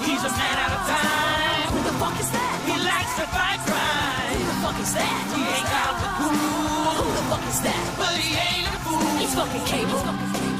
He's a man out of time. Who the fuck is that? He likes to fight crime. Who the fuck is that? He ain't got the cool. Who the fuck is that? But he ain't a fool. He's fucking Cable.